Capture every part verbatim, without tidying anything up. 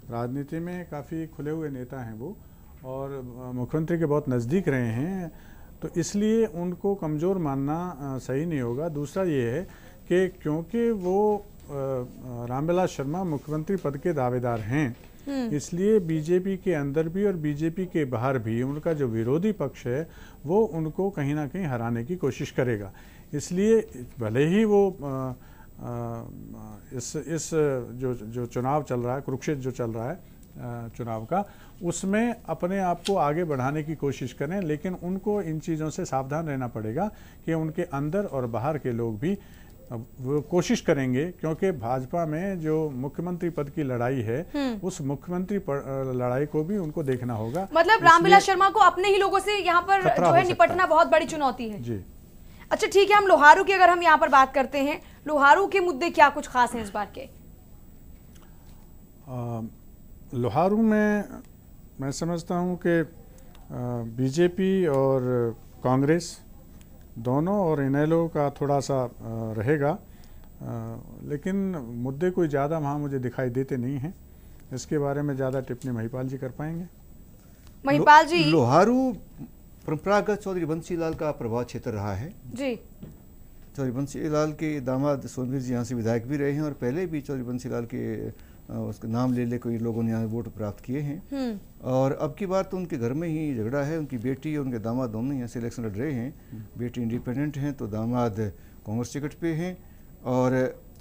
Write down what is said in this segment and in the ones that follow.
राजनीति में काफ़ी खुले हुए नेता हैं वो, और मुख्यमंत्री के बहुत नज़दीक रहे हैं, तो इसलिए उनको कमज़ोर मानना सही नहीं होगा। दूसरा ये है कि क्योंकि वो रामविलास शर्मा मुख्यमंत्री पद के दावेदार हैं, इसलिए बीजेपी के अंदर भी और बीजेपी के बाहर भी उनका जो विरोधी पक्ष है वो उनको कहीं ना कहीं हराने की कोशिश करेगा। इसलिए भले ही वो आ, आ, इस इस जो जो चुनाव चल रहा है, कुरुक्षेत्र जो चल रहा है चुनाव का, उसमें अपने आप को आगे बढ़ाने की कोशिश करें, लेकिन उनको इन चीज़ों से सावधान रहना पड़ेगा कि उनके अंदर और बाहर के लोग भी वो कोशिश करेंगे, क्योंकि भाजपा में जो मुख्यमंत्री पद की लड़ाई है उस मुख्यमंत्री लड़ाई को भी उनको देखना होगा। मतलब रामविलास शर्मा को अपने ही लोगों से यहाँ पर जो है निपटना बहुत बड़ी चुनौती है। जी अच्छा ठीक है, हम लोहारू की अगर हम यहाँ पर बात करते हैं, लोहारू के मुद्दे क्या कुछ खास हैं इस बार के? आ, लोहारू में मैं समझता हूँ कि बीजेपी और कांग्रेस दोनों और इनेलो का थोड़ा सा रहेगा, लेकिन मुद्दे कोई ज़्यादा वहाँ मुझे दिखाई देते नहीं हैं। इसके बारे में ज़्यादा टिप्पणी महिपाल जी कर पाएंगे। महिपाल जी, लो, लोहारू परंपरागत चौधरी बंसी लाल का प्रभाव क्षेत्र रहा है जी। चौधरी बंसी लाल के दामाद सोनवीर जी यहाँ से विधायक भी रहे हैं, और पहले भी चौधरी बंसी लाल के उसका नाम ले ले कोई लोगों ने यहाँ वोट प्राप्त किए हैं, और अब की बार तो उनके घर में ही झगड़ा है। उनकी बेटी और उनके दामाद दोनों यहाँ से इलेक्शन लड़ रहे हैं। बेटी इंडिपेंडेंट हैं तो दामाद कांग्रेस टिकट पे हैं, और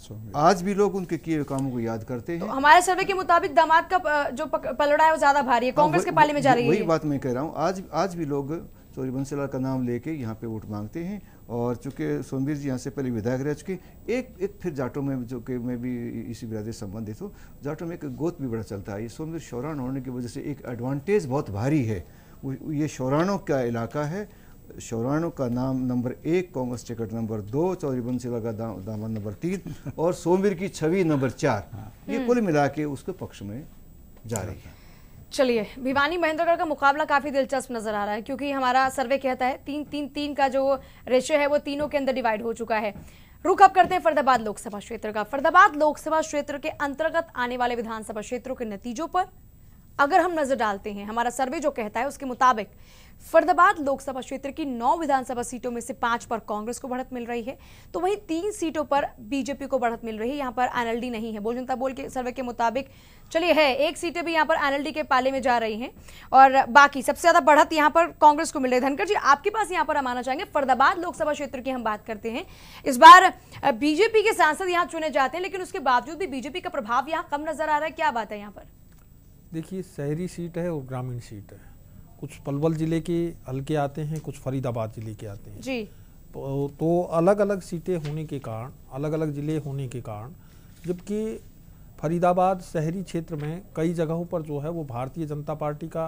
आज भी लोग उनके किए हुए कामों को याद करते हैं। तो हमारे सर्वे के मुताबिक दामाद का जो पलड़ा है वो ज्यादा भारी है, कांग्रेस के पाले में जा रही है। वही बात मैं कह रहा हूँ, आज आज भी लोग चौधरी बंसी लाल का नाम लेके यहाँ पे वोट मांगते हैं। और चूंकि सोनवीर जी यहाँ से पहले विधायक रह चुके, एक एक फिर जाटों में जो कि मैं भी इसी बिरादरी से संबंधित हूँ, जाटों में एक गोत भी बड़ा चलता है। ये सोनवीर शौरान होने की वजह से एक एडवांटेज बहुत भारी है। ये शौरानों का इलाका है, शौरानों का नाम नंबर एक, कांग्रेस टिकट नंबर दो, चौधरी बंसी लाल का दामन नंबर तीन, और सोनवीर की छवि नंबर चार। ये कुल मिला के उसके पक्ष में जा रही है। चलिए, भिवानी महेंद्रगढ़ का मुकाबला काफी दिलचस्प नजर आ रहा है, क्योंकि हमारा सर्वे कहता है तीन तीन तीन का जो रेशियो है वो तीनों के अंदर डिवाइड हो चुका है। रुख अब करते हैं फरीदाबाद लोकसभा क्षेत्र का। फरीदाबाद लोकसभा क्षेत्र के अंतर्गत आने वाले विधानसभा क्षेत्रों के नतीजों पर अगर हम नजर डालते हैं, हमारा सर्वे जो कहता है उसके मुताबिक फरीदाबाद लोकसभा क्षेत्र की नौ विधानसभा सीटों में से पांच पर कांग्रेस को बढ़त मिल रही है, तो वहीं तीन सीटों पर बीजेपी को बढ़त मिल रही है। यहाँ पर एनएलडी नहीं है। बोल जनता बोल के सर्वे के मुताबिक चलिए है, एक सीटें भी यहाँ पर एनएलडी के पाले में जा रही हैं, और बाकी सबसे ज्यादा बढ़त यहाँ पर कांग्रेस को मिल रही है। धनकर जी, आपके पास यहाँ पर हम आना चाहेंगे। फरीदाबाद लोकसभा क्षेत्र की हम बात करते हैं, इस बार बीजेपी के सांसद यहाँ चुने जाते हैं, लेकिन उसके बावजूद भी बीजेपी का प्रभाव यहाँ कम नजर आ रहा है। क्या बात है यहाँ पर? देखिए, शहरी सीट है और ग्रामीण सीट है। कुछ पलवल जिले के हल्के आते हैं, कुछ फरीदाबाद जिले के आते हैं जी। तो, तो अलग अलग सीटें होने के कारण, अलग अलग जिले होने के कारण, जबकि फरीदाबाद शहरी क्षेत्र में कई जगहों पर जो है वो भारतीय जनता पार्टी का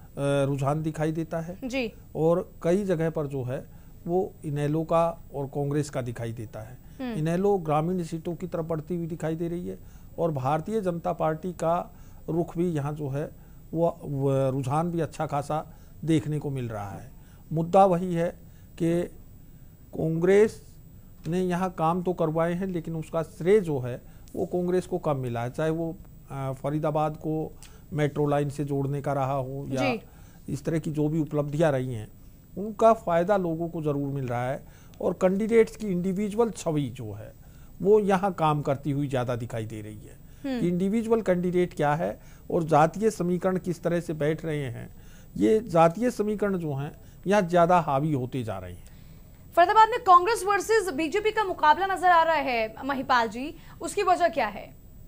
रुझान दिखाई देता है जी, और कई जगह पर जो है वो इनेलो का और कांग्रेस का दिखाई देता है। इनेलो ग्रामीण सीटों की तरफ बढ़ती हुई दिखाई दे रही है, और भारतीय जनता पार्टी का रुख भी यहाँ जो है वो रुझान भी अच्छा खासा देखने को मिल रहा है। मुद्दा वही है कि कांग्रेस ने यहाँ काम तो करवाए हैं, लेकिन उसका श्रेय जो है वो कांग्रेस को कम मिला है। चाहे वो फरीदाबाद को मेट्रो लाइन से जोड़ने का रहा हो या इस तरह की जो भी उपलब्धियां रही हैं, उनका फ़ायदा लोगों को ज़रूर मिल रहा है, और कैंडिडेट्स की इंडिविजुअल छवि जो है वो यहाँ काम करती हुई ज़्यादा दिखाई दे रही है कि इंडिविजुअल कैंडिडेट क्या है और जातीय समीकरण किस तरह से बैठ रहे हैं। ये जातीय समीकरण जो हैं यहाँ ज़्यादा हावी होते जा रहे हैं। फरीदाबाद में कांग्रेस वर्सेस बीजेपी का मुकाबला नजर आ रहा है महिपाल जी, उसकी वजह क्या है?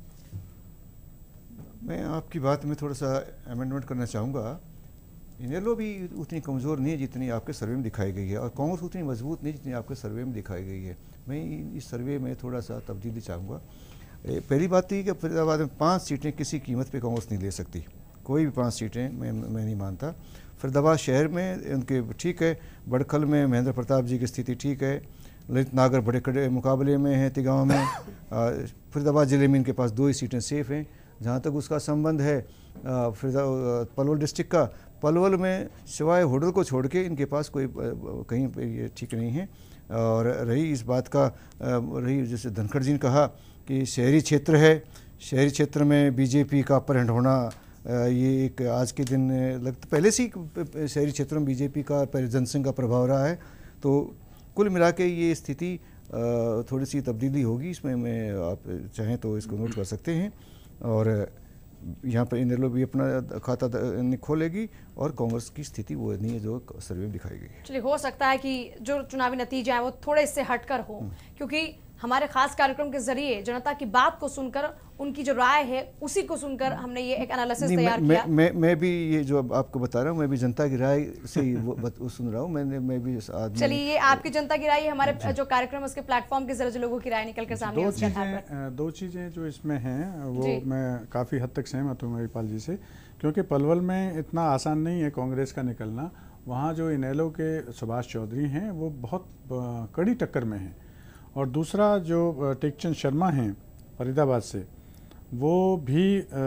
मैं आपकी बात में थोड़ा सा अमेंडमेंट करना चाहूँगा। इनेलो भी उतनी कमज़ोर नहीं है जितनी आपके सर्वे में दिखाई गई है, और कांग्रेस उतनी मजबूत नहीं जितनी आपके सर्वे में दिखाई गई है। मैं इस सर्वे में थोड़ा सा तब्दीली चाहूँगा। पहली बात ये कि फरीदाबाद में पाँच सीटें किसी कीमत पे कांग्रेस नहीं ले सकती, कोई भी पाँच सीटें मैं मैं नहीं मानता। फरीदाबाद शहर में उनके ठीक है, बड़खल में महेंद्र प्रताप जी की स्थिति ठीक है, ललित नागर बड़े कड़े मुकाबले में है तिगांव में। फरीदाबाद ज़िले में इनके पास दो ही सीटें सेफ हैं। जहाँ तक उसका संबंध है फरीदाबाद पलवल डिस्ट्रिक्ट का, पलवल में सिवाय होटल को छोड़ के इनके पास कोई कहीं पे ये ठीक नहीं है। और रही इस बात का, रही जैसे धनखड़ जी ने कहा कि शहरी क्षेत्र है, शहरी क्षेत्र में बीजेपी का अपर हैंड होना, ये एक आज के दिन लगता पहले से ही शहरी क्षेत्रों में बीजेपी का जनसंघ का प्रभाव रहा है। तो कुल मिला के ये स्थिति थोड़ी सी तब्दीली होगी इसमें, मैं आप चाहें तो इसको नोट कर सकते हैं। और यहाँ पर इनेलो भी अपना खाता खोलेगी और कांग्रेस की स्थिति वो नहीं है जो सर्वे में दिखाई गई है। चलिए, हो सकता है कि जो चुनावी नतीजे हैं वो थोड़े इससे हटकर हो, क्योंकि हमारे खास कार्यक्रम के जरिए जनता की बात को सुनकर, उनकी जो राय है उसी को सुनकर हमने ये एक एनालिसिस तैयार मैं, किया। मैं, मैं मैं भी ये जो आपको बता रहा हूँ, मैं भी जनता की राय से ही वो, वो सुन रहा हूँ। मैंने मैं भी चलिए, ये आपकी जनता की राय, हमारे जो कार्यक्रम उसके प्लेटफॉर्म के जरिए लोगों की राय निकल कर सामने। दो चीजें दो चीजें जो इसमें हैं वो मैं काफी हद तक सहमत हूँ महिपाल जी से, क्योंकि पलवल में इतना आसान नहीं है कांग्रेस का निकलना। वहाँ जो इनेलो के सुभाष चौधरी हैं वो बहुत कड़ी टक्कर में हैं, और दूसरा जो टेकचंद शर्मा हैं फरीदाबाद से, वो भी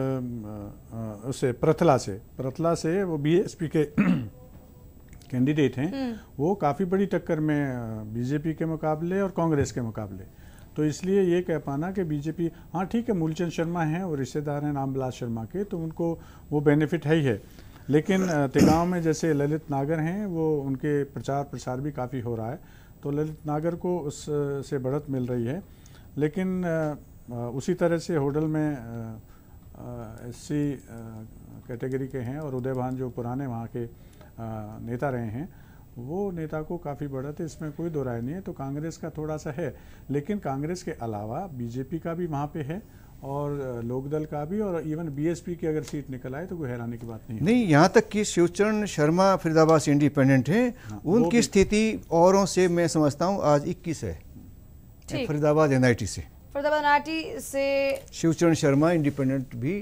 उसे प्रथला से प्रथला से वो बीएसपी के कैंडिडेट हैं। वो काफ़ी बड़ी टक्कर में बीजेपी के मुकाबले और कांग्रेस के मुकाबले। तो इसलिए ये कह पाना कि बीजेपी, हाँ ठीक है, मूलचंद शर्मा हैं, वो रिश्तेदार हैं रामविलास शर्मा के, तो उनको वो बेनिफिट है ही है। लेकिन तिगांव में जैसे ललित नागर हैं, वो उनके प्रचार प्रसार भी काफ़ी हो रहा है, तो ललित नागर को उस से बढ़त मिल रही है। लेकिन उसी तरह से होडल में एस सी कैटेगरी के हैं और उदयभान जो पुराने वहाँ के आ, नेता रहे हैं, वो नेता को काफ़ी बढ़त है, इसमें कोई दो राय नहीं है। तो कांग्रेस का थोड़ा सा है, लेकिन कांग्रेस के अलावा बीजेपी का भी वहाँ पे है और लोकदल का भी, और इवन बीएसपी की अगर सीट निकल आए तो कोई हैरानी की बात नहीं है। नहीं, यहाँ तक कि शिवचरण शर्मा फरीदाबाद से इंडिपेंडेंट हैं, हाँ, उनकी स्थिति औरों से मैं समझता हूँ आज इक्कीस है फरीदाबाद एनआईटी से। फरीदाबाद एनआईटी से शिवचरण शर्मा इंडिपेंडेंट भी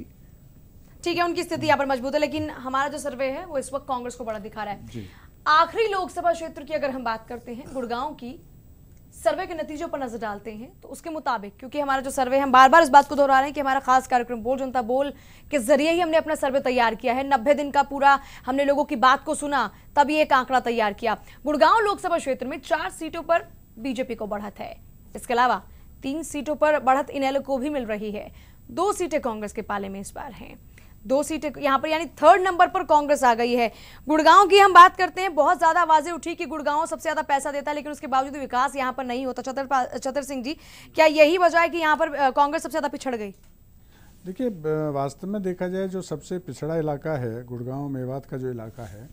ठीक है, उनकी स्थिति यहाँ पर मजबूत है। लेकिन हमारा जो सर्वे है वो इस वक्त कांग्रेस को बड़ा दिखा रहा है। आखिरी लोकसभा क्षेत्र की अगर हम बात करते हैं, गुड़गांव की सर्वे के नतीजों पर नजर डालते हैं, तो उसके मुताबिक, क्योंकि हमारा जो सर्वे, हम बार बार इस बात को दोहरा रहे हैं कि हमारा खास कार्यक्रम बोल जनता बोल के जरिए ही हमने अपना सर्वे तैयार किया है। नब्बे दिन का पूरा हमने लोगों की बात को सुना, तब ये एक आंकड़ा तैयार किया। गुड़गांव लोकसभा क्षेत्र में चार सीटों पर बीजेपी को बढ़त है। इसके अलावा तीन सीटों पर बढ़त इनेलो को भी मिल रही है। दो सीटें कांग्रेस के पाले में इस बार हैं, दो सीटें यहाँ पर, यानी थर्ड नंबर पर कांग्रेस आ गई है। गुड़गांव की हम बात करते हैं, बहुत ज्यादा आवाजें उठी कि गुड़गांव सबसे ज्यादा पैसा देता है, लेकिन उसके बावजूद विकास यहाँ पर नहीं होता। चतर चतर सिंह जी, क्या यही वजह है कि यहाँ पर कांग्रेस सबसे ज्यादा पिछड़ गई? देखिए, वास्तव में देखा जाए जो सबसे पिछड़ा इलाका है गुड़गांव मेवात का जो इलाका है,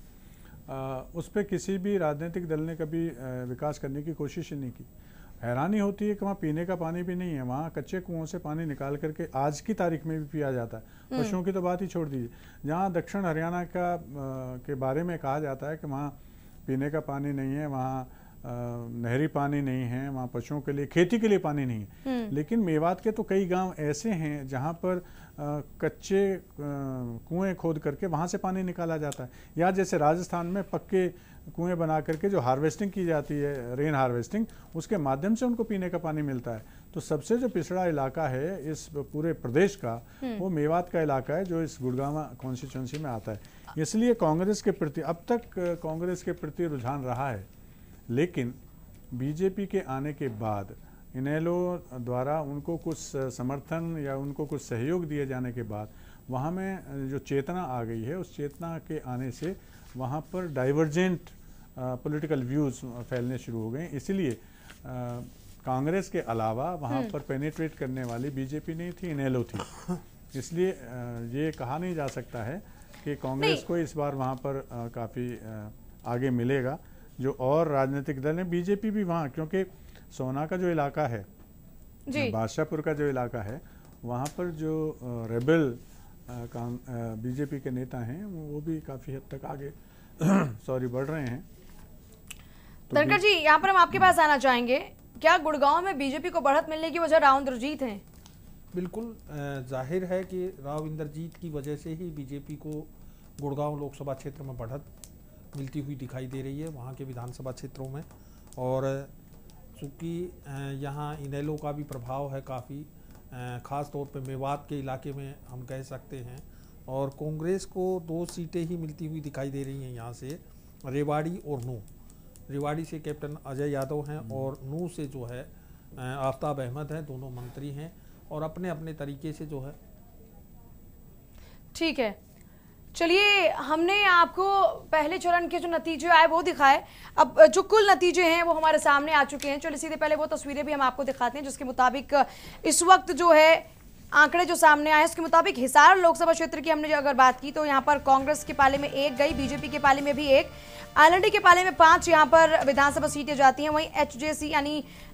आ, उस पर किसी भी राजनीतिक दल ने कभी विकास करने की कोशिश ही नहीं की। हैरानी होती है कि वहाँ पीने का पानी भी नहीं है, वहाँ कच्चे कुओं से पानी निकाल करके आज की तारीख में भी पिया जाता है। पशुओं की तो बात ही छोड़ दीजिए। जहाँ दक्षिण हरियाणा का आ, के बारे में कहा जाता है कि वहाँ पीने का पानी नहीं है, वहाँ नहरी पानी नहीं है, वहाँ पशुओं के लिए, खेती के लिए पानी नहीं है। लेकिन मेवात के तो कई गांव ऐसे हैं जहाँ पर आ, कच्चे कुएं खोद करके वहाँ से पानी निकाला जाता है। या जैसे राजस्थान में पक्के कुएं बना करके जो हार्वेस्टिंग की जाती है, रेन हार्वेस्टिंग, उसके माध्यम से उनको पीने का पानी मिलता है। तो सबसे जो पिछड़ा इलाका है इस पूरे प्रदेश का, वो मेवात का इलाका है, जो इस गुड़गांव कॉन्स्टिट्यूंसी में आता है। इसलिए कांग्रेस के प्रति अब तक कांग्रेस के प्रति रुझान रहा है, लेकिन बीजेपी के आने के बाद इनेलो द्वारा उनको कुछ समर्थन या उनको कुछ सहयोग दिए जाने के बाद वहाँ में जो चेतना आ गई है, उस चेतना के आने से वहाँ पर डाइवर्जेंट पॉलिटिकल व्यूज़ फैलने शुरू हो गए। इसीलिए कांग्रेस के अलावा वहाँ पर पेनिट्रेट करने वाली बीजेपी नहीं थी, इनेलो थी। इसलिए ये कहा नहीं जा सकता है कि कांग्रेस को इस बार वहाँ पर काफ़ी आगे मिलेगा। जो और राजनीतिक दल हैं, बीजेपी भी वहाँ, क्योंकि सोना का जो इलाका है, बादशाहपुर का जो इलाका है, वहाँ पर जो रेबल बीजेपी के नेता हैं वो भी काफ़ी हद तक आगे सॉरी बढ़ रहे हैं। तो धनखड़ जी, यहाँ पर हम आपके पास आना चाहेंगे, क्या गुड़गांव में बीजेपी को बढ़त मिलने की वजह राव इंद्रजीत है? बिल्कुल जाहिर है कि राव इंद्रजीत की वजह से ही बीजेपी को गुड़गांव लोकसभा क्षेत्र में बढ़त मिलती हुई दिखाई दे रही है वहाँ के विधानसभा क्षेत्रों में। और चूँकि यहाँ इनेलो का भी प्रभाव है काफ़ी, ख़ास तौर पे मेवात के इलाके में हम कह सकते हैं, और कांग्रेस को दो सीटें ही मिलती हुई दिखाई दे रही हैं यहाँ से, रेवाड़ी और नू। रेवाड़ी से कैप्टन अजय यादव हैं और नू से जो है आफ्ताब अहमद हैं, दोनों मंत्री हैं। और अपने अपने तरीके से जो है। ठीक है, चलिए हमने आपको पहले चरण के जो नतीजे आए वो दिखाए, अब जो कुल नतीजे हैं वो हमारे सामने आ चुके हैं। चलिए सीधे पहले वो तस्वीरें भी हम आपको दिखाते हैं जिसके मुताबिक इस वक्त जो है आंकड़े जो सामने आए उसके मुताबिक हिसार लोकसभा क्षेत्र की हमने जो अगर बात की तो यहाँ पर कांग्रेस के पाले में एक गई, बीजेपी के पाले में भी एक, आरएलडी के पाले में पांच यहाँ पर विधानसभा सीटें जाती हैं। वहीं एचजेसी यानी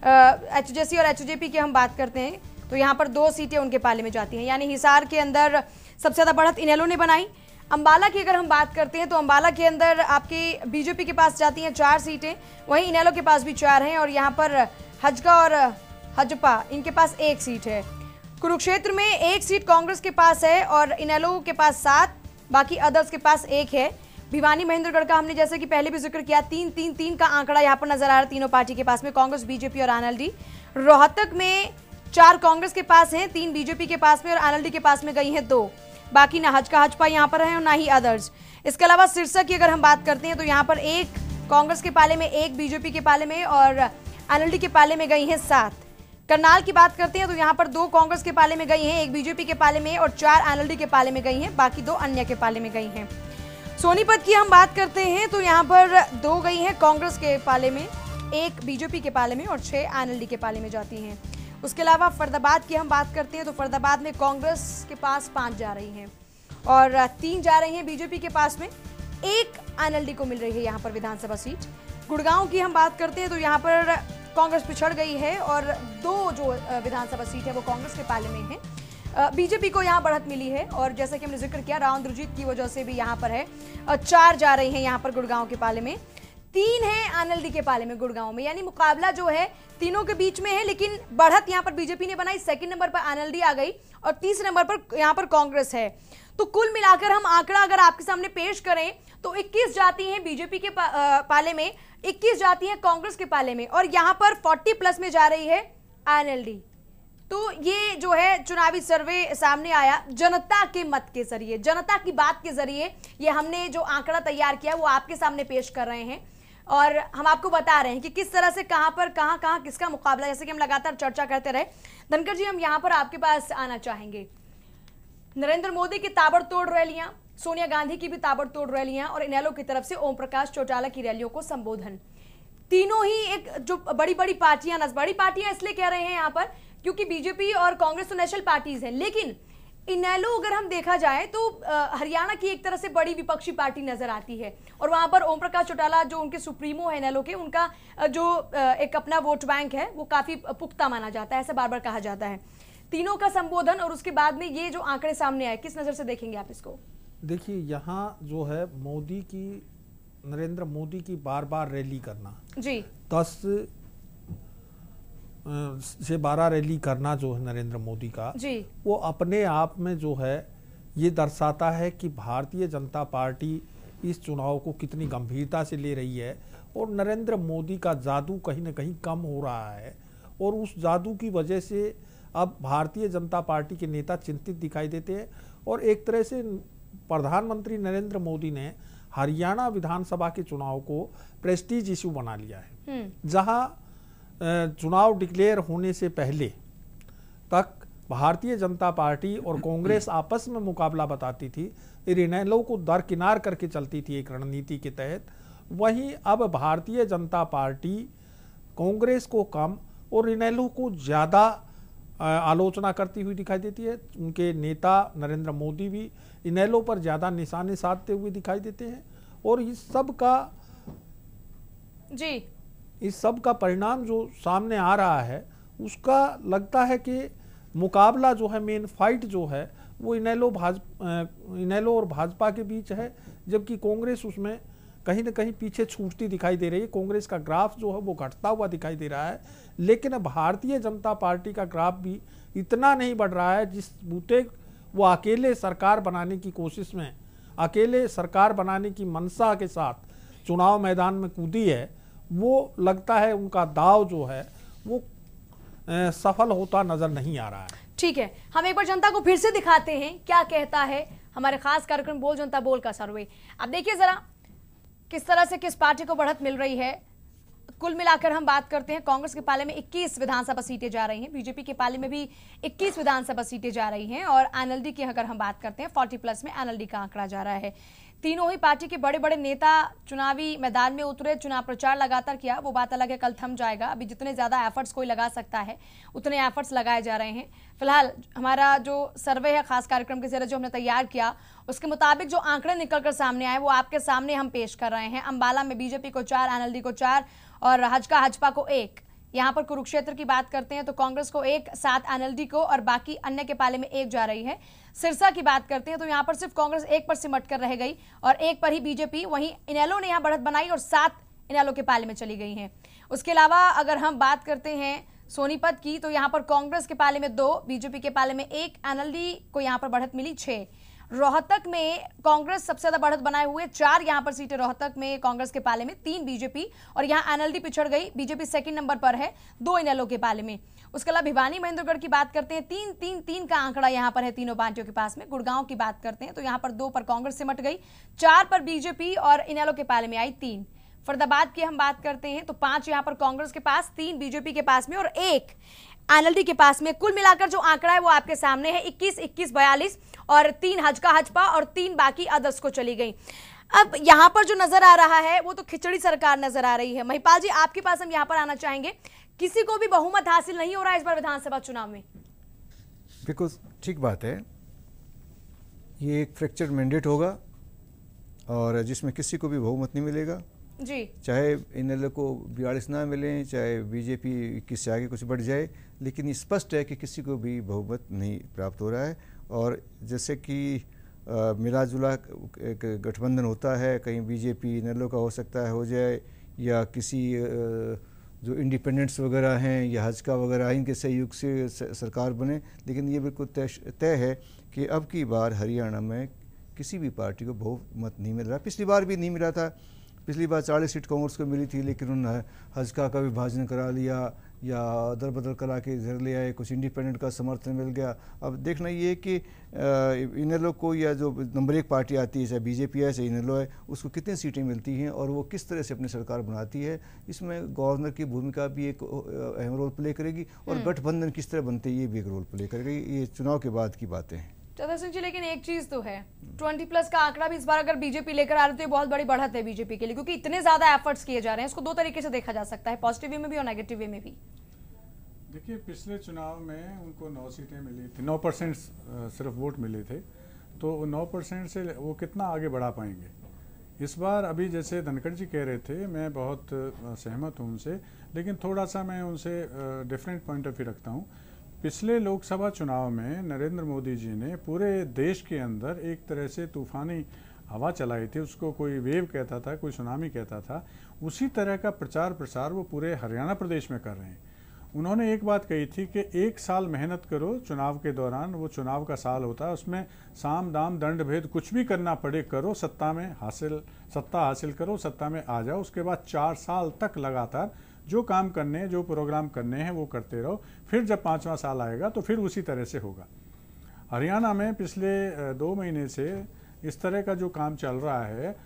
एचजेसी और एचजेपी की हम बात करते हैं तो यहाँ पर दो सीटें उनके पाले में जाती हैं, यानी हिसार के अंदर सबसे ज्यादा बढ़त इनेलो ने बनाई। अंबाला की अगर हम बात करते हैं तो अंबाला के अंदर आपकी बीजेपी के पास जाती हैं चार सीटें, वहीं इनेलो के पास भी चार हैं और यहाँ पर हजका और हजपा इनके पास एक सीट है। कुरुक्षेत्र में एक सीट कांग्रेस के पास है और इनेलो के पास सात, बाकी अदर्स के पास एक है। भिवानी महेंद्रगढ़ का हमने जैसे कि पहले भी जिक्र किया, तीन तीन तीन का आंकड़ा यहाँ पर नजर आ रहा है तीनों पार्टी के पास में, कांग्रेस, बीजेपी और आरएलडी। रोहतक में चार कांग्रेस के पास हैं, तीन बीजेपी के पास में और आरएलडी के पास में गई हैं दो, बाकी ना हजका हजपा यहाँ पर है और ना ही अदर्स। इसके अलावा सिरसा की अगर हम बात करते हैं तो यहाँ पर एक कांग्रेस के पाले में, एक बीजेपी के पाले में और आरएलडी के पाले में गई हैं सात। करनाल की बात करते हैं तो यहाँ पर दो कांग्रेस के पाले में गई हैं, एक बीजेपी के पाले में और चार आरएलडी के पाले में गई हैं, बाकी दो अन्य के पाले में गई हैं। सोनीपत की हम बात करते हैं तो यहाँ पर दो गई हैं कांग्रेस के पाले में, एक बीजेपी के पाले में और छह आरएलडी के पाले में जाती हैं। उसके अलावा फरीदाबाद की हम बात करते हैं तो फरीदाबाद में कांग्रेस के पास पांच जा रही हैं और तीन जा रही हैं बीजेपी के पास में, एक आरएलडी को मिल रही है यहाँ पर विधानसभा सीट। गुड़गांव की हम बात करते हैं तो यहाँ पर कांग्रेस पिछड़ गई है और दो जो विधानसभा सीट है वो कांग्रेस के पाले में है। बीजेपी को यहाँ बढ़त मिली है और जैसा कि हमने जिक्र किया राउंड रुजीत की वजह से भी यहाँ पर है, चार जा रही हैं यहाँ पर गुड़गांव के पाले में, तीन है आरएलडी के पाले में गुड़गांव में, यानी मुकाबला जो है तीनों के बीच में है, लेकिन बढ़त यहाँ पर बीजेपी ने बनाई, सेकंड नंबर पर आरएलडी आ गई और तीसरे नंबर पर यहाँ पर कांग्रेस है। तो कुल मिलाकर हम आंकड़ा अगर आपके सामने पेश करें तो इक्कीस जाती हैं बीजेपी के पा, पाले में, इक्कीस जाती हैं कांग्रेस के पाले में और यहाँ पर चालीस प्लस में जा रही है आरएलडी। तो ये जो है चुनावी सर्वे सामने आया जनता के मत के जरिए, जनता की बात के जरिए ये हमने जो आंकड़ा तैयार किया वो आपके सामने पेश कर रहे हैं और हम आपको बता रहे हैं कि किस तरह से कहां पर कहां कहां किसका मुकाबला, जैसे कि हम लगातार चर्चा करते रहे। धनकर जी, हम यहां पर आपके पास आना चाहेंगे। नरेंद्र मोदी की ताबड़तोड़ रैलियां, सोनिया गांधी की भी ताबड़तोड़ रैलियां और इनेलो की तरफ से ओम प्रकाश चौटाला की रैलियों को संबोधन, तीनों ही एक जो बड़ी बड़ी पार्टियां, बड़ी पार्टियां इसलिए कह रहे हैं यहाँ पर क्योंकि बीजेपी और कांग्रेस तो नेशनल पार्टीज हैं, लेकिन इनेलो अगर हम देखा जाए तो हरियाणा की एक तरह से बड़ी विपक्षी पार्टी नजर आती है और वहां पर ओम प्रकाश चौटाला जो उनके सुप्रीमो है इनेलो के, उनका जो एक अपना वोट बैंक है वो काफी पुख्ता माना जाता है, ऐसा बार बार कहा जाता है। तीनों का संबोधन और उसके बाद में ये जो आंकड़े सामने आए, किस नजर से देखेंगे आप इसको? देखिए, यहाँ जो है मोदी की, नरेंद्र मोदी की बार बार रैली करना जी, दस से बारह रैली करना जो है नरेंद्र मोदी का जी, वो अपने आप में जो है ये दर्शाता है कि भारतीय जनता पार्टी इस चुनाव को कितनी गंभीरता से ले रही है और नरेंद्र मोदी का जादू कहीं ना कहीं कम हो रहा है और उस जादू की वजह से अब भारतीय जनता पार्टी के नेता चिंतित दिखाई देते हैं और एक तरह से प्रधानमंत्री नरेंद्र मोदी ने हरियाणा विधानसभा के चुनाव को प्रेस्टीज इशू बना लिया है, जहां चुनाव डिक्लेयर होने से पहले तक भारतीय जनता पार्टी और कांग्रेस आपस में मुकाबला बताती थी, इनेलो को दरकिनार करके चलती थी एक रणनीति के तहत। वहीं अब भारतीय जनता पार्टी कांग्रेस को कम और इनेलो को ज़्यादा आलोचना करती हुई दिखाई देती है। उनके नेता नरेंद्र मोदी भी इनेलो पर ज़्यादा निशाने साधते हुए दिखाई देते हैं और इस सब का जी इस सब का परिणाम जो सामने आ रहा है उसका लगता है कि मुकाबला जो है, मेन फाइट जो है वो इनेलो भाजपा इनेलो और भाजपा के बीच है, जबकि कांग्रेस उसमें कहीं ना कहीं पीछे छूटती दिखाई दे रही है। कांग्रेस का ग्राफ जो है वो घटता हुआ दिखाई दे रहा है, लेकिन भारतीय जनता पार्टी का ग्राफ भी इतना नहीं बढ़ रहा है जिस बूते वो अकेले सरकार बनाने की कोशिश में, अकेले सरकार बनाने की मंशा के साथ चुनाव मैदान में कूदी है, वो लगता है उनका दाव जो है वो ए, सफल होता नजर नहीं आ रहा है। ठीक है, हम एक बार जनता को फिर से दिखाते हैं क्या कहता है हमारे खास कार्यक्रम बोल जनता बोल का सर्वे। अब देखिए जरा किस तरह से किस पार्टी को बढ़त मिल रही है कुल मिलाकर हम बात करते हैं, कांग्रेस के पाले में इक्कीस विधानसभा सीटें जा रही हैं, बीजेपी के पाले में भी इक्कीस विधानसभा सीटें जा रही हैं और एनएलडी की अगर हम बात करते हैं चालीस प्लस में एनएलडी का आंकड़ा जा रहा है। तीनों ही पार्टी के बड़े बड़े नेता चुनावी मैदान में उतरे, चुनाव प्रचार लगातार किया। वो बात अलग है, कल थम जाएगा। अभी जितने ज्यादा एफर्ट्स कोई लगा सकता है उतने एफर्ट्स लगाए जा रहे हैं। फिलहाल हमारा जो सर्वे है खास कार्यक्रम के जरिए जो हमने तैयार किया, उसके मुताबिक जो आंकड़े निकलकर सामने आए वो आपके सामने हम पेश कर रहे हैं। अंबाला में बीजेपी को चार, एनएलडी को चार और हजका हजपा को एक। यहाँ पर कुरुक्षेत्र की बात करते हैं तो कांग्रेस को एक, सात एनएलडी को और बाकी अन्य के पाले में एक जा रही है। सिरसा की बात करते हैं तो यहाँ पर सिर्फ कांग्रेस एक पर सिमट कर रह गई और एक पर ही बीजेपी। वहीं इनेलो ने यहाँ बढ़त बनाई और सात इनेलो के पाले में चली गई हैं। उसके अलावा अगर हम बात करते हैं सोनीपत की तो यहाँ पर कांग्रेस के पाले में दो, बीजेपी के पाले में एक, एनएलडी को यहाँ पर बढ़त मिली छह। रोहतक में कांग्रेस सबसे ज्यादा बढ़त बनाए हुए, चार यहाँ पर सीटें रोहतक में कांग्रेस के पाले में, तीन बीजेपी और यहाँ एनएलडी पिछड़ गई, बीजेपी सेकंड नंबर पर है, दो इनेलो के पाले में। उसके अलावा भिवानी महेंद्रगढ़ की बात करते हैं, तीन तीन तीन का आंकड़ा यहाँ पर है तीनों पार्टियों के पास में। गुड़गांव की बात करते हैं तो यहाँ पर दो पर कांग्रेस सिमट गई, चार पर बीजेपी और इनेलो के पाले में आई तीन। फरीदाबाद की हम बात करते हैं तो पांच यहाँ पर कांग्रेस के पास, तीन बीजेपी के पास में और एक एनएलडी के पास में। कुल मिलाकर जो आंकड़ा है वो आपके सामने है, इक्कीस इक्कीस बयालीस और तीन हजका हजपा और तीन बाकी अदर्स को चली गई। अब यहाँ पर जो नजर आ रहा है वो तो खिचड़ी सरकार नजर आ रही है। महिपाल जी, आपके पास हम यहाँ पर आना चाहेंगे। किसी को भी बहुमत हासिल नहीं हो रहा है इस बार विधानसभा चुनाव में। बिल्कुल ठीक बात है, ये एक फ्रैक्चर्ड मैंडेट होगा और जिसमें किसी को भी बहुमत नहीं मिलेगा जी। चाहे इनेलो को बयालीस ना मिले, चाहे बीजेपी इक्कीस से आगे कुछ बढ़ जाए, लेकिन स्पष्ट है कि किसी को भी बहुमत नहीं प्राप्त हो रहा है। और जैसे कि मिला जुला एक गठबंधन होता है, कहीं बीजेपी इनेलो का हो सकता है हो जाए, या किसी आ, जो इंडिपेंडेंट्स वगैरह हैं या हजका वगैरह इनके सहयोग से सरकार बने, लेकिन ये बिल्कुल तय तय है कि अब की बार हरियाणा में किसी भी पार्टी को बहुमत नहीं मिल रहा। पिछली बार भी नहीं मिला था, पिछली बार चालीस सीट कांग्रेस को मिली थी, लेकिन उन्होंने हजका का विभाजन करा लिया या अदल बदल करा के इधर ले आए, कुछ इंडिपेंडेंट का समर्थन मिल गया। अब देखना ये है कि इनेलो को या जो नंबर एक पार्टी आती है, चाहे बीजेपी है चाहे इनेलो है, उसको कितनी सीटें मिलती हैं और वो किस तरह से अपनी सरकार बनाती है। इसमें गवर्नर की भूमिका भी एक अहम रोल प्ले करेगी और गठबंधन किस तरह बनते हैं ये भी एक रोल प्ले करेगी। ये चुनाव के बाद की बातें हैं। चंद्र सिंह जी, लेकिन एक चीज तो है, बीस प्लस का आंकड़ा भी इस बार अगर बीजेपी लेकर आ रही है तो ये बहुत बड़ी बढ़त है बीजेपी के लिए, क्योंकि इतने ज्यादा एफर्ट्स किए जा रहे हैं। इसको दो तरीके से देखा जा सकता है, पॉजिटिव वे में भी और नेगेटिव वे में भी। देखिए, पिछले चुनाव में उनको नौ सीटें मिली थी, नौ परसेंट सिर्फ वोट मिले थे, तो नौ परसेंट से वो कितना आगे बढ़ा पाएंगे इस बार। अभी जैसे धनखड़ जी कह रहे थे, मैं बहुत सहमत हूँ उनसे, लेकिन थोड़ा सा मैं उनसे डिफरेंट पॉइंट ऑफ व्यू रखता हूँ। पिछले लोकसभा चुनाव में नरेंद्र मोदी जी ने पूरे देश के अंदर एक तरह से तूफानी हवा चलाई थी, उसको कोई वेव कहता था, कोई सुनामी कहता था। उसी तरह का प्रचार प्रसार वो पूरे हरियाणा प्रदेश में कर रहे हैं। उन्होंने एक बात कही थी कि एक साल मेहनत करो चुनाव के दौरान, वो चुनाव का साल होता है, उसमें साम दाम दंड भेद कुछ भी करना पड़े करो, सत्ता में हासिल सत्ता हासिल करो, सत्ता में आ जाओ। उसके बाद चार साल तक लगातार जो काम करने, जो प्रोग्राम करने हैं वो करते रहो, फिर जब पाँचवा साल आएगा तो फिर उसी तरह से होगा। हरियाणा में पिछले दो महीने से इस तरह का जो काम चल रहा है,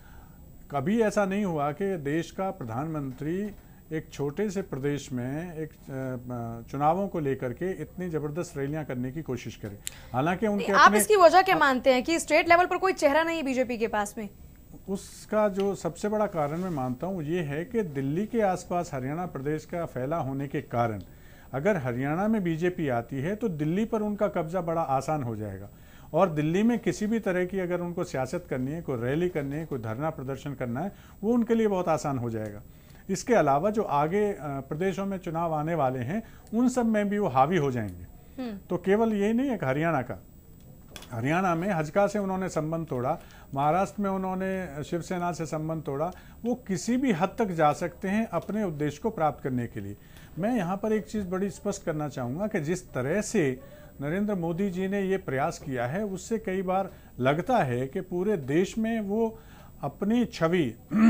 कभी ऐसा नहीं हुआ कि देश का प्रधानमंत्री एक छोटे से प्रदेश में एक चुनावों को लेकर के इतनी जबरदस्त रैलियां करने की कोशिश करे। हालांकि उनके आप इसकी वजह क्या मानते हैं कि स्टेट लेवल पर कोई चेहरा नहीं बीजेपी के पास में? उसका जो सबसे बड़ा कारण मैं मानता हूँ ये है कि दिल्ली के आसपास हरियाणा प्रदेश का फैला होने के कारण अगर हरियाणा में बीजेपी आती है तो दिल्ली पर उनका कब्जा बड़ा आसान हो जाएगा। और दिल्ली में किसी भी तरह की अगर उनको सियासत करनी है, कोई रैली करनी है, कोई धरना प्रदर्शन करना है, वो उनके लिए बहुत आसान हो जाएगा। इसके अलावा जो आगे प्रदेशों में चुनाव आने वाले हैं उन सब में भी वो हावी हो जाएंगे। तो केवल यही नहीं है कि हरियाणा का, हरियाणा में हजका से उन्होंने संबंध तोड़ा, महाराष्ट्र में उन्होंने शिवसेना से संबंध तोड़ा, वो किसी भी हद तक जा सकते हैं अपने उद्देश्य को प्राप्त करने के लिए। मैं यहाँ पर एक चीज़ बड़ी स्पष्ट करना चाहूँगा कि जिस तरह से नरेंद्र मोदी जी ने ये प्रयास किया है, उससे कई बार लगता है कि पूरे देश में वो अपनी छवि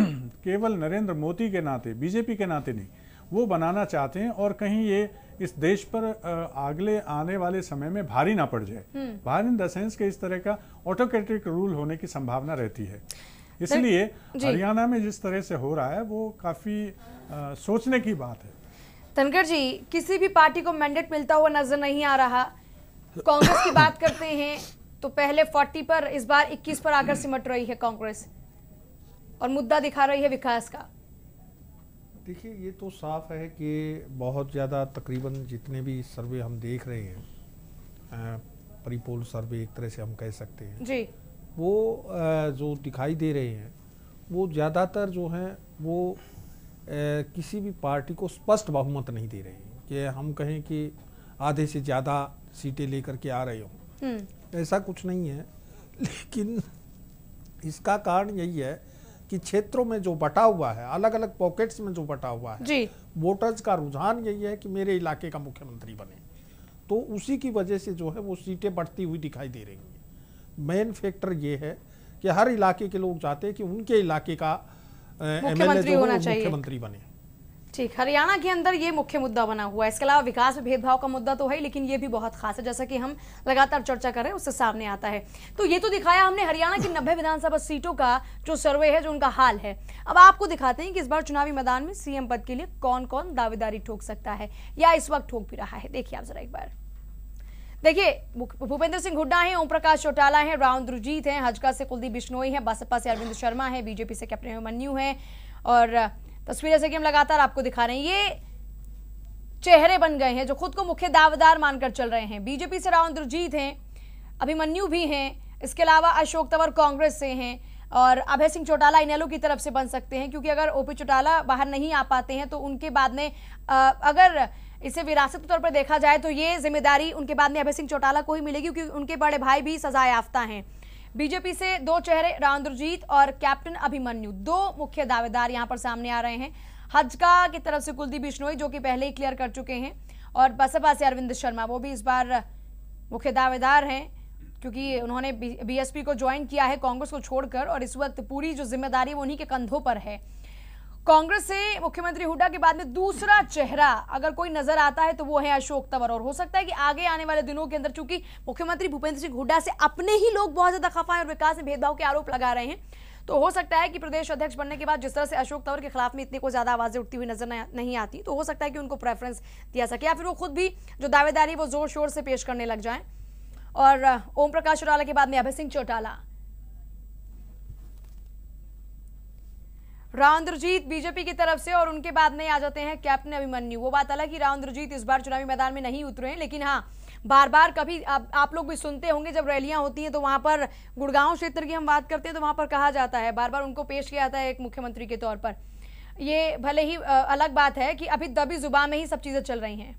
केवल नरेंद्र मोदी के नाते, बीजेपी के नाते नहीं, वो बनाना चाहते हैं और कहीं ये इस देश पर अगले आने वाले समय में भारी ना पड़ जाए। भारी इन द सेंस के इस तरह का ऑटोक्रेटिक रूल होने की संभावना रहती है। इसलिए हरियाणा में जिस तरह से हो रहा है वो काफी आ, सोचने की बात है। धनखड़ जी, किसी भी पार्टी को मैंडेट मिलता हुआ नजर नहीं आ रहा। कांग्रेस की बात करते हैं तो पहले चालीस पर, इस बार इक्कीस पर आकर सिमट रही है कांग्रेस और मुद्दा दिखा रही है विकास का। देखिए, ये तो साफ है कि बहुत ज़्यादा तकरीबन जितने भी सर्वे हम देख रहे हैं, परिपोल सर्वे एक तरह से हम कह सकते हैं जी, वो जो दिखाई दे रहे हैं वो ज़्यादातर जो हैं वो किसी भी पार्टी को स्पष्ट बहुमत नहीं दे रहे हैं कि हम कहें कि आधे से ज़्यादा सीटें लेकर के आ रहे हों, ऐसा कुछ नहीं है। लेकिन इसका कारण यही है कि क्षेत्रों में जो बटा हुआ है, अलग अलग पॉकेट्स में जो बटा हुआ है जी, वोटर्स का रुझान यही है कि मेरे इलाके का मुख्यमंत्री बने, तो उसी की वजह से जो है वो सीटें बढ़ती हुई दिखाई दे रही हैं। मेन फैक्टर ये है कि हर इलाके के लोग चाहते हैं कि उनके इलाके का एमएलए जो है मुख्यमंत्री बने। ठीक, हरियाणा के अंदर ये मुख्य मुद्दा बना हुआ है। इसके अलावा विकास में भेदभाव का मुद्दा तो है, लेकिन ये भी बहुत खास है, जैसा कि हम लगातार चर्चा कर रहे हैं उससे सामने आता है। तो ये तो दिखाया हमने हरियाणा की नब्बे विधानसभा सीटों का जो सर्वे है, जो उनका हाल है। अब आपको दिखाते हैं कि इस बार चुनावी मैदान में सीएम पद के लिए कौन कौन दावेदारी ठोक सकता है या इस वक्त ठोक भी रहा है। देखिए आप जरा एक बार। देखिए, भूपेंद्र सिंह हुड्डा हैं, ओम प्रकाश चौटाला हैं, राव इंद्रजीत हैं, हजका से कुलदीप बिश्नोई हैं, बसपा से अरविंद शर्मा है, बीजेपी से कैप्टन अभिमन्यु हैं और तस्वीर जैसे कि हम लगातार आपको दिखा रहे हैं, ये चेहरे बन गए हैं जो खुद को मुख्य दावेदार मानकर चल रहे हैं। बीजेपी से राव इंद्रजीत हैं, अभिमन्यु भी हैं, इसके अलावा अशोक तंवर कांग्रेस से हैं और अभय सिंह चौटाला इनेलो की तरफ से बन सकते हैं, क्योंकि अगर ओपी चौटाला बाहर नहीं आ पाते हैं तो उनके बाद में आ, अगर इसे विरासत के तौर पर देखा जाए तो ये जिम्मेदारी उनके बाद में अभय सिंह चौटाला को ही मिलेगी, क्योंकि उनके बड़े भाई भी सजा याफ्ता हैं। बीजेपी से दो चेहरे राव इंद्रजीत और कैप्टन अभिमन्यु, दो मुख्य दावेदार यहां पर सामने आ रहे हैं। हजका की तरफ से कुलदीप बिश्नोई जो कि पहले ही क्लियर कर चुके हैं और बसपा से अरविंद शर्मा, वो भी इस बार मुख्य दावेदार हैं क्योंकि उन्होंने बीएसपी को ज्वाइन किया है कांग्रेस को छोड़कर और इस वक्त पूरी जो जिम्मेदारी वो उन्हीं के कंधों पर है। कांग्रेस से मुख्यमंत्री हुड्डा के बाद में दूसरा चेहरा अगर कोई नजर आता है तो वो है अशोक तंवर और हो सकता है कि आगे आने वाले दिनों के अंदर, चूंकि मुख्यमंत्री भूपेंद्र सिंह हुड्डा से अपने ही लोग बहुत ज्यादा खफा है और विकास में भेदभाव के आरोप लगा रहे हैं, तो हो सकता है कि प्रदेश अध्यक्ष बनने के बाद जिस तरह से अशोक तंवर के खिलाफ में इतनी को ज्यादा आवाजें उठती हुई नजर नहीं आती, तो हो सकता है कि उनको प्रेफरेंस दिया सके या फिर वो खुद भी जो दावेदारी वो जोर शोर से पेश करने लग जाए। और ओम प्रकाश चौटाला के बाद में अभय सिंह चौटाला, राव इंद्रजीत बीजेपी की तरफ से और उनके बाद में आ जाते हैं कैप्टन अभिमन्यु। वो बात अलग कि राव इंद्रजीत इस बार चुनावी मैदान में नहीं उतरे हैं, लेकिन हाँ बार बार कभी आप, आप लोग भी सुनते होंगे जब रैलियां होती हैं तो वहां पर गुड़गांव क्षेत्र की हम बात करते हैं तो वहां पर कहा जाता है, बार बार उनको पेश किया जाता है एक मुख्यमंत्री के तौर पर। ये भले ही आ, अलग बात है कि अभी दबी जुबान में ही सब चीजें चल रही हैं।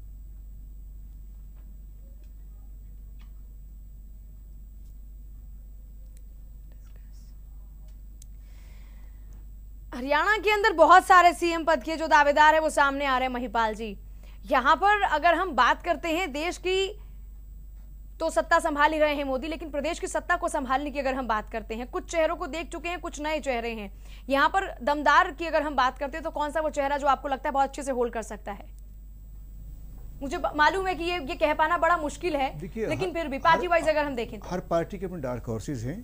हरियाणा के अंदर बहुत सारे सीएम पद के जो दावेदार है वो सामने आ रहे हैं महिपाल जी। यहां पर अगर हम बात करते हैं देश की, तो सत्ता संभाल ही रहे हैं मोदी, लेकिन प्रदेश की सत्ता को संभालने की अगर हम बात करते हैं, कुछ चेहरों को देख चुके हैं, कुछ नए चेहरे हैं। यहां पर दमदार की अगर हम बात करते हैं तो कौन सा वो चेहरा जो आपको लगता है बहुत अच्छे से होल्ड कर सकता है? मुझे मालूम है कि ये ये कह पाना बड़ा मुश्किल है, लेकिन फिर भी पार्टी वाइज अगर हम देखें हर पार्टी के अपने डार्क हॉर्सेज हैं।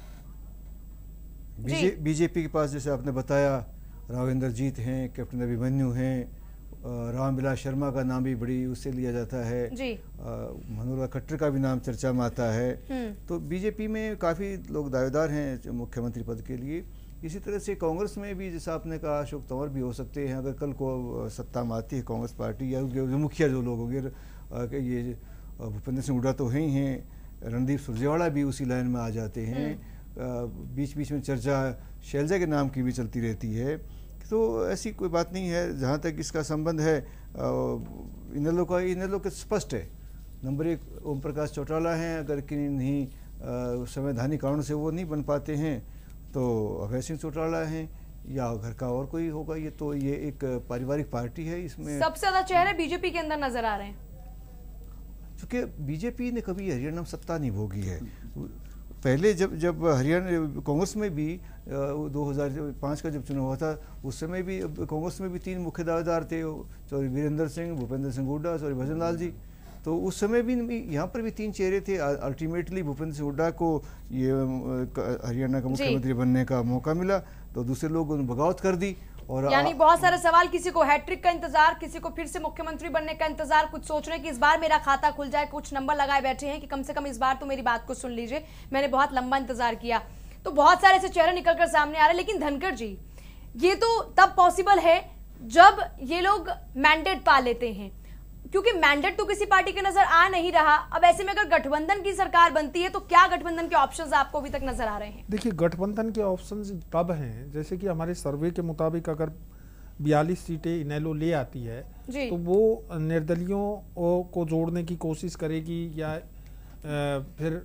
बीजे, बीजेपी के पास जैसे आपने बताया राव इंद्रजीत हैं, कैप्टन अभिमन्यु हैं, रामविलास शर्मा का नाम भी बड़ी उससे लिया जाता है, मनोहर खट्टर का भी नाम चर्चा में आता है। तो बीजेपी में काफ़ी लोग दावेदार हैं मुख्यमंत्री पद के लिए। इसी तरह से कांग्रेस में भी जैसा आपने कहा अशोक तंवर भी हो सकते हैं अगर कल को सत्ता में आती है कांग्रेस पार्टी, या जो मुखिया जो लोग होंगे, ये भूपेंद्र सिंह हुड्डा तो हैं ही हैं, रणदीप सुरजेवाला भी उसी लाइन में आ जाते हैं। बीच बीच में चर्चा शैलजा के नाम की भी चलती रहती है। तो ऐसी कोई बात नहीं है। जहाँ तक इसका संबंध है इनेलो का, इनेलो के स्पष्ट है। नंबर एक ओम प्रकाश चौटाला हैं, अगर किन्हीं संवैधानिक कारणों से वो नहीं बन पाते हैं तो अभय सिंह चौटाला हैं या घर का और कोई होगा। ये तो ये एक पारिवारिक पार्टी है, इसमें सबसे ज्यादा चेहरे बीजेपी के अंदर नजर आ रहे हैं, क्योंकि बीजेपी ने कभी हरियाणा में सत्ता नहीं भोगी है। पहले जब जब हरियाणा कांग्रेस में भी दो हज़ार पाँच का जब चुनाव हुआ था उस समय भी कांग्रेस में भी तीन मुख्य दावेदार थे, चौधरी वीरेंद्र सिंह, भूपेंद्र सिंह हुड्डा, चौधरी भजन लाल जी। तो उस समय भी यहाँ पर भी तीन चेहरे थे। अल्टीमेटली भूपेंद्र सिंह हुड्डा को ये हरियाणा का मुख्यमंत्री बनने का मौका मिला, तो दूसरे लोगों ने बगावत कर दी। और यानी बहुत सारे सवाल, किसी को हैट्रिक का इंतजार, किसी को फिर से मुख्यमंत्री बनने का इंतजार, कुछ सोच रहे हैं कि इस बार मेरा खाता खुल जाए, कुछ नंबर लगाए बैठे हैं कि कम से कम इस बार तो मेरी बात को सुन लीजिए, मैंने बहुत लंबा इंतजार किया। तो बहुत सारे ऐसे चेहरे निकलकर सामने आ रहे हैं। लेकिन धनखड़ जी, ये तो तब पॉसिबल है जब ये लोग मैंडेट पा लेते हैं, क्योंकि मैंडेट तो किसी पार्टी के नजर आ नहीं रहा। अब ऐसे में अगर गठबंधन की सरकार बनती है तो क्या गठबंधन के ऑप्शंस आपको अभी तक नजर आ रहे हैं? देखिए, गठबंधन के ऑप्शंस तब हैं, जैसे कि हमारे सर्वे के मुताबिक अगर बयालीस सीटें इनेलो ले आती है तो वो निर्दलियों को जोड़ने की कोशिश करेगी या फिर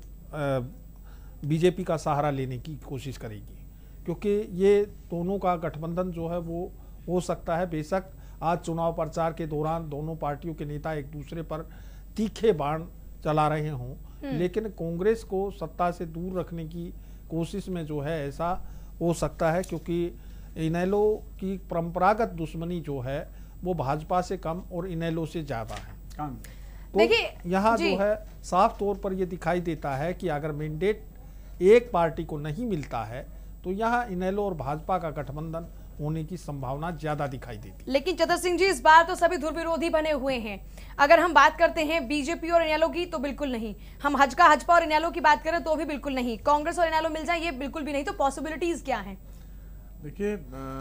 बीजेपी का सहारा लेने की कोशिश करेगी, क्योंकि ये दोनों का गठबंधन जो है वो हो सकता है। बेशक आज चुनाव प्रचार के दौरान दोनों पार्टियों के नेता एक दूसरे पर तीखे बाण चला रहे हों, लेकिन कांग्रेस को सत्ता से दूर रखने की कोशिश में जो है ऐसा हो सकता है, क्योंकि इनेलो की परंपरागत दुश्मनी जो है वो भाजपा से कम और इनेलो से ज्यादा है। तो यहाँ जो है साफ तौर पर ये दिखाई देता है कि अगर मैंडेट एक पार्टी को नहीं मिलता है तो यहाँ इनेलो और भाजपा का गठबंधन होने की संभावना ज्यादा दिखाई देती है। लेकिन चतर सिंह जी, इस बार तो सभी ध्रुव विरोधी बने हुए हैं। अगर हम बात करते हैं बीजेपी और इनेलो की तो बिल्कुल नहीं, हम हजका हजपा और इनेलो की बात करें तो भी बिल्कुल नहीं, कांग्रेस और इनेलो मिल जाए ये बिल्कुल भी नहीं। तो पॉसिबिलिटीज क्या हैं? देखिए,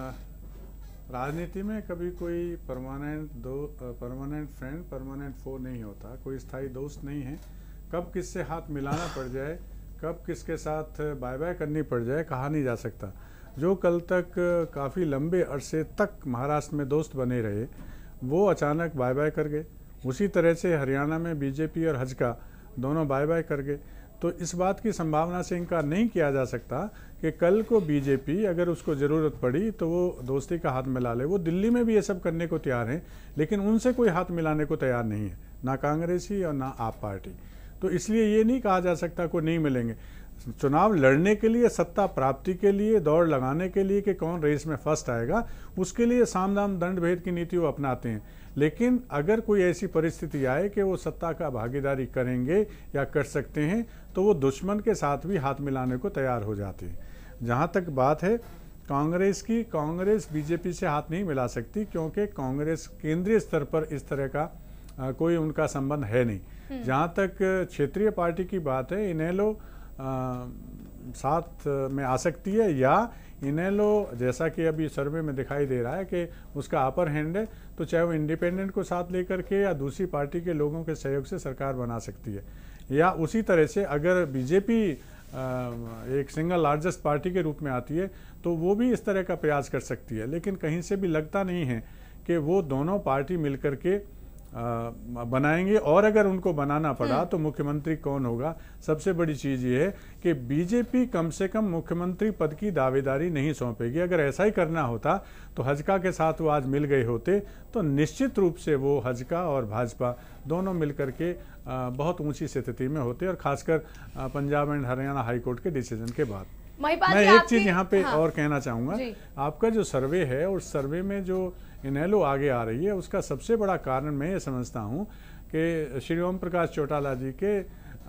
राजनीति में कभी कोई परमानेंट दो परमानेंट फ्रेंड परमानेंट फो नहीं होता, कोई स्थायी दोस्त नहीं है। कब किससे हाथ मिलाना पड़ जाए, कब किसके साथ बाय बाय करनी पड़ जाए, कहा नहीं जा सकता। जो कल तक काफ़ी लंबे अरसे तक महाराष्ट्र में दोस्त बने रहे वो अचानक बाय बाय कर गए। उसी तरह से हरियाणा में बीजेपी और हजका दोनों बाय बाय कर गए। तो इस बात की संभावना से इनकार नहीं किया जा सकता कि कल को बीजेपी अगर उसको ज़रूरत पड़ी तो वो दोस्ती का हाथ मिला ले। वो दिल्ली में भी ये सब करने को तैयार हैं, लेकिन उनसे कोई हाथ मिलाने को तैयार नहीं है, ना कांग्रेसी और ना आप पार्टी। तो इसलिए ये नहीं कहा जा सकता को नहीं मिलेंगे। चुनाव लड़ने के लिए, सत्ता प्राप्ति के लिए, दौड़ लगाने के लिए कि कौन रेस में फर्स्ट आएगा, उसके लिए साम दाम दंड भेद की नीति वो अपनाते हैं। लेकिन अगर कोई ऐसी परिस्थिति आए कि वो सत्ता का भागीदारी करेंगे या कर सकते हैं तो वो दुश्मन के साथ भी हाथ मिलाने को तैयार हो जाते हैं। जहाँ तक बात है कांग्रेस की, कांग्रेस बीजेपी से हाथ नहीं मिला सकती, क्योंकि कांग्रेस केंद्रीय स्तर पर इस तरह का आ, कोई उनका संबंध है नहीं। जहाँ तक क्षेत्रीय पार्टी की बात है, इनेलो आ, साथ में आ सकती है, या इनेलो जैसा कि अभी सर्वे में दिखाई दे रहा है कि उसका अपर हैंड है, तो चाहे वो इंडिपेंडेंट को साथ लेकर के या दूसरी पार्टी के लोगों के सहयोग से सरकार बना सकती है। या उसी तरह से अगर बीजेपी एक सिंगल लार्जेस्ट पार्टी के रूप में आती है तो वो भी इस तरह का प्रयास कर सकती है। लेकिन कहीं से भी लगता नहीं है कि वो दोनों पार्टी मिलकर के बनाएंगे, और अगर उनको बनाना पड़ा तो मुख्यमंत्री कौन होगा। सबसे बड़ी चीज ये है कि बीजेपी कम से कम मुख्यमंत्री पद की दावेदारी नहीं सौंपेगी। अगर ऐसा ही करना होता तो हजका के साथ वो आज मिल गए होते, तो निश्चित रूप से वो हजका और भाजपा दोनों मिलकर के बहुत ऊंची स्थिति में होते, और खासकर पंजाब एंड हरियाणा हाईकोर्ट के डिसीजन के बाद। मैं एक चीज यहाँ पे हाँ। और कहना चाहूंगा, आपका जो सर्वे है उस सर्वे में जो इनेलो आगे आ रही है उसका सबसे बड़ा कारण मैं ये समझता हूँ कि श्री ओम प्रकाश चौटाला जी के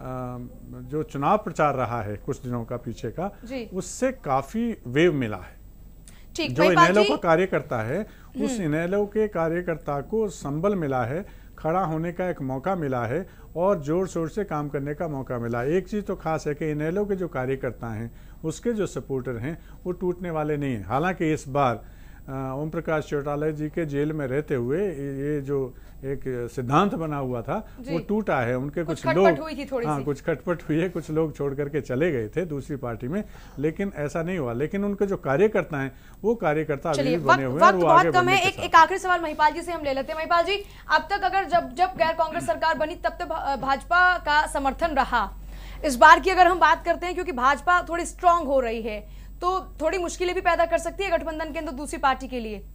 जो चुनाव प्रचार रहा है कुछ दिनों का पीछे का, उससे काफी वेव मिला है। जो इनेलो का कार्यकर्ता है उस इनेलो के कार्यकर्ता को संबल मिला है, खड़ा होने का एक मौका मिला है और जोर शोर से काम करने का मौका मिला। एक चीज तो खास है कि इनेलो के जो कार्यकर्ता हैं उसके जो सपोर्टर हैं वो टूटने वाले नहीं हैं। हालांकि इस बार ओम प्रकाश चौटाला जी के जेल में रहते हुए ये जो एक सिद्धांत बना हुआ था वो टूटा है। उनके कुछ, कुछ लोग हुई थी थोड़ी हाँ कुछ खटपट हुई है, कुछ लोग छोड़ करके चले गए थे दूसरी पार्टी में, लेकिन ऐसा नहीं हुआ। लेकिन उनके जो कार्यकर्ता हैं वो कार्यकर्ता अभी भी बने हुए हैं, वो आगे बढ़ने के साथ। एक आखिरी सवाल महिपाल जी से हम ले लेते हैं। महिपाल जी, अब तक अगर जब जब गैर कांग्रेस सरकार बनी तब तक भाजपा का समर्थन रहा। इस बार की अगर हम बात करते हैं, क्योंकि भाजपा थोड़ी स्ट्रांग हो रही है तो थोड़ी मुश्किलें भी पैदा कर सकती है गठबंधन के अंदर दूसरी पार्टी के लिए,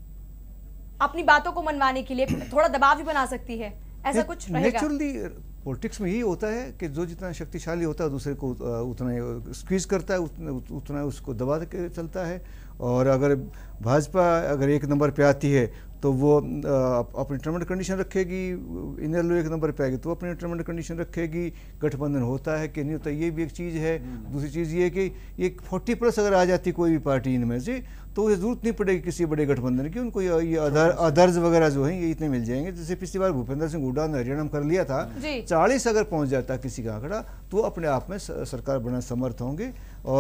अपनी बातों को मनवाने के लिए थोड़ा दबाव भी बना सकती है, ऐसा कुछ रहेगा? नेचुरली पॉलिटिक्स में यही होता है कि जो जितना शक्तिशाली होता है दूसरे को उतना स्क्वीज करता है, उतना, उतना उसको दबा के चलता है। और अगर भाजपा अगर एक नंबर पे आती है तो वो अपनी टर्म एंड कंडीशन रखेगी, इनेलो एक नंबर पे आएगी तो अपनी टर्म एंड कंडीशन रखेगी, गठबंधन होता है कि नहीं होता ये भी एक चीज़ है। दूसरी चीज़ ये है कि ये फोर्टी प्लस अगर आ जाती कोई भी पार्टी इनमें से तो उसे जरूरत नहीं पड़ेगी किसी बड़े गठबंधन की, उनको ये अदर अदर्स वगैरह जो हैं ये इतने मिल जाएंगे। जैसे पिछली बार भूपेंद्र सिंह हुड्डा ने हरियाणा में कर लिया था, चालीस अगर पहुंच जाता किसी का आंकड़ा तो अपने आप में सरकार बनाने समर्थ होंगे। और